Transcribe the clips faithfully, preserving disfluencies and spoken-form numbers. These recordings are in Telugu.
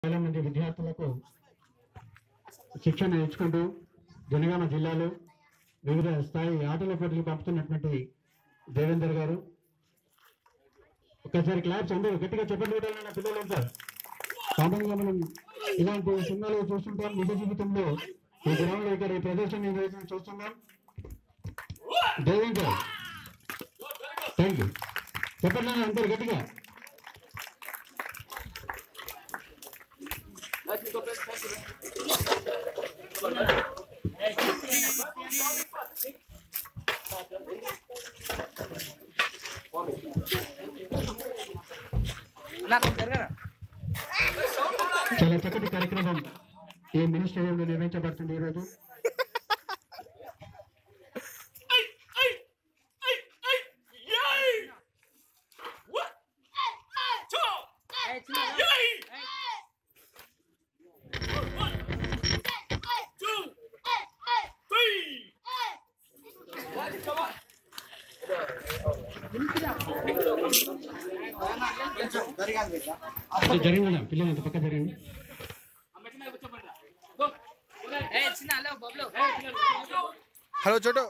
చాలా మంది విద్యార్థులకు శిక్షణ ఇచ్చుకుంటూ జనగామ జిల్లాలో వివిధ స్థాయి ఆటల పోటీలు పంపుతున్నటువంటి దేవేందర్ గారు. ఒక్కసారి క్లాప్స్ అందరూ గట్టిగా చెప్పండి పెట్టాలన్న పిల్లలంతా. సాధారణంగా మనం ఇలాంటి సినిమాలు చూస్తుంటాం, నిజ జీవితంలో ఈ గ్రౌండ్ లో ఇక్కడ ఈ ప్రదర్శన చూస్తున్నాం. దేవేందర్ థ్యాంక్ యూ చెప్పండి అందరూ గట్టిగా. చాలా చక్కటి కార్యక్రమం ఈ మినీ స్టేడియంలో నిర్వహించబడుతుంది ఈరోజు. జరిగిందా పిల్లలు పక్క జరిగింది. హలో చోటు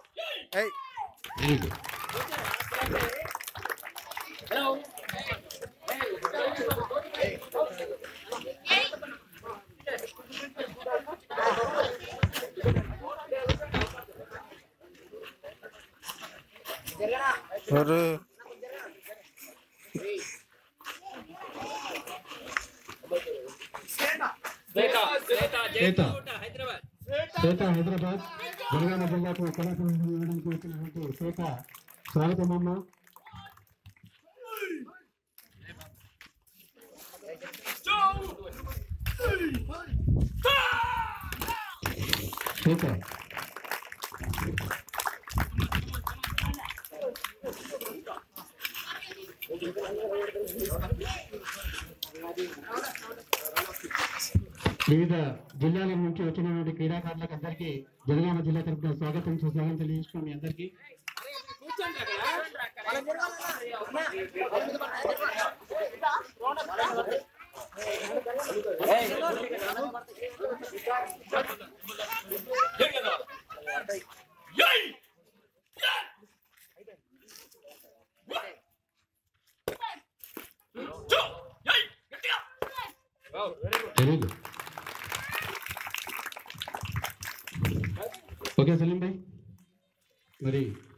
అరే శ్వేత హైదరాబాద్ జనగామ జిల్లాకు కళాకారులకు వచ్చినటువంటి శ్వేత స్వాగతం అమ్మ. శ్వేత వివిధ జిల్లాల నుంచి వచ్చినటువంటి క్రీడాకారులకు అందరికీ జనగామ జిల్లా తరఫున స్వాగతం సుస్వాగతం తెలియజేస్తున్నాం మీ అందరికీ. Very good. ఓకే సలీం భాయ్, మరి